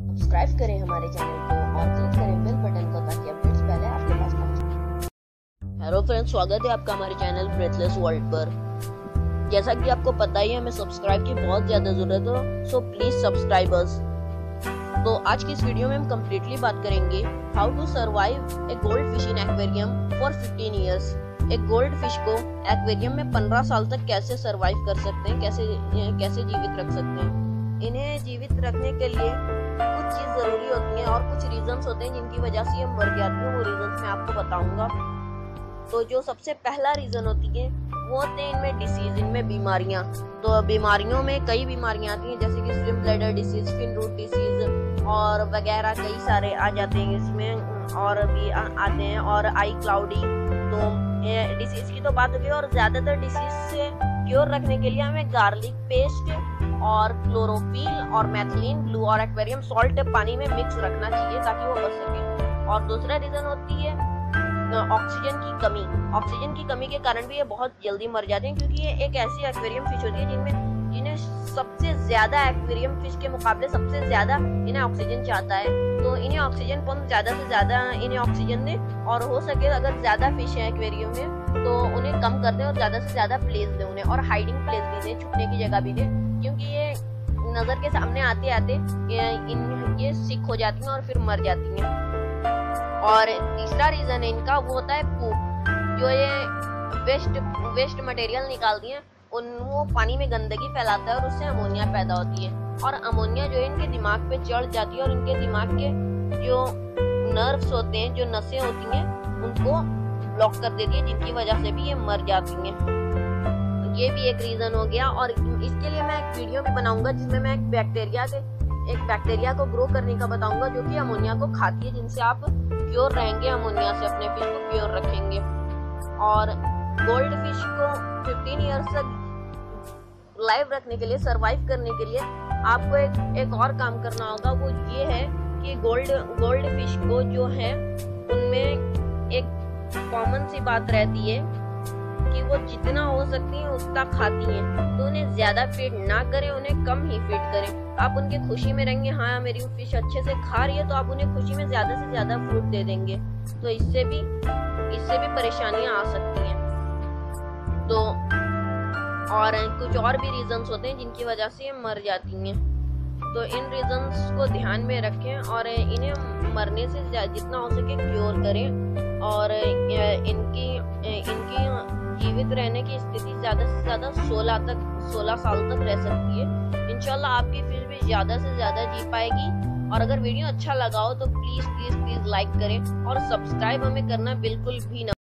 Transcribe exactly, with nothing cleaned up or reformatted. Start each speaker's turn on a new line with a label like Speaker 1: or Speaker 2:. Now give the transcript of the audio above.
Speaker 1: Subscribe करें हमारे channel को और क्लिक करें बेल बटन को ताकि अपडेट्स पहले आपके पास पहुंचे। हेलो फ्रेंड्स, स्वागत है आपका हमारे चैनल ब्रेथलेस वर्ल्ड पर। जैसा कि आपको पता ही है, हमें सब्सक्राइब की बहुत ज्यादा जरूरत है, सो प्लीज सब्सक्राइबर्स। तो आज की इस वीडियो में हम कम्प्लीटली बात करेंगे how to survive a goldfish in aquarium for fifteen years. एक गोल्ड फिश को एक्वेरियम में पंद्रह साल तक कैसे सरवाइव कर सकते हैं, कैसे कैसे जीवित रख सकते हैं। इन्हें जीवित रखने के लिए कुछ चीज जरूरी होती है और कुछ रीजंस होते हैं जिनकी वजह से ये मर जाती है। वो रीजंस मैं आपको बताऊंगा। तो जो सबसे पहला रीजन होती है वो होते हैं इनमें डिसीज, इनमें बीमारियां। तो बीमारियों में कई बीमारियां आती हैं, जैसे कि swim bladder disease, fin rot disease और वगैरह कई सारे आ जाते हैं इसमें, और भी आ, आते हैं और आई क्लाउडी। तो डिसीज की तो बात होगी, और ज्यादातर डिसीज से क्योर रखने के लिए हमें गार्लिक पेस्ट और क्लोरोफिल और मैथिलीन ग्लू और एक्वेरियम सॉल्ट पानी में मिक्स रखना चाहिए ताकि वो बच सके। और दूसरा रीजन होती है ऑक्सीजन की कमी। ऑक्सीजन की कमी के कारण भी ये बहुत जल्दी मर जाते हैं, क्योंकि ये एक ऐसी एक्वेरियम फिश होती है जिनमें जिन्हें सबसे ज्यादा एक्वेरियम फिश के मुकाबले सबसे ज्यादा इन्हें ऑक्सीजन चाहता है। तो इन्हें ऑक्सीजन पंप ज्यादा से ज्यादा इन्हें ऑक्सीजन दे, और हो सके अगर ज्यादा फिश है एक्वेरियम में तो उन्हें कम कर दे और ज्यादा से ज्यादा प्लेस दे उन्हें, और हाइडिंग प्लेस भी दे, छुपने की जगह भी दे, क्योंकि ये नजर के सामने आते आते ये, इन ये सिक हो जाती हैं और फिर मर जाती हैं। और तीसरा रीजन है इनका, वो होता है पूप। जो ये वेस्ट वेस्ट मटेरियल निकालती हैं उन वो पानी में गंदगी फैलाता है और उससे अमोनिया पैदा होती है। और अमोनिया जो है इनके दिमाग पे चढ़ जाती है और इनके दिमाग के जो नर्व्स होते हैं, जो नसें होती हैं, उनको ब्लॉक कर देती है, जिनकी वजह से भी ये मर जाती हैं। ये भी एक रीजन हो गया। और इसके लिए मैं एक वीडियो भी बनाऊंगा जिसमें मैं एक बैक्टीरिया के एक बैक्टीरिया को ग्रो करने का बताऊंगा, जो कि अमोनिया को खाती है, जिनसे आप प्योर रहेंगे, अमोनिया से अपने फिश को प्योर रखेंगे। और गोल्ड फिश को फिफ्टीन इयर्स तक लाइव रखने के लिए, सरवाइव करने के लिए आपको एक एक और काम करना होगा। वो ये है कि गोल्ड गोल्ड फिश को जो है उनमें एक कॉमन सी बात रहती है कि वो जितना हो सकती है उतना खाती हैं। तो उन्हें ज्यादा फीड ना करें, उन्हें कम ही फीड करें। आप उनके खुशी में रहेंगे, हाँ मेरी फिश अच्छे से खा रही है, तो आप उन्हें खुशी में ज्यादा से ज्यादा फूड दे देंगे। तो इससे भी इससे भी परेशानियां आ सकती हैं। तो और कुछ और भी रीजंस होते हैं जिनकी वजह से ये मर जाती हैं। तो इन रीजंस को ध्यान में रखें और इन्हें मरने से जितना हो सके क्योर करें। और इनकी इनकी जीवित रहने की स्थिति ज्यादा से ज्यादा सोलह तक सोलह साल तक रह सकती है। इंशाल्लाह आपकी फिश भी ज्यादा से ज्यादा जी पाएगी। और अगर वीडियो अच्छा लगा हो तो प्लीज प्लीज प्लीज लाइक करें और सब्सक्राइब हमें करना बिल्कुल भी ना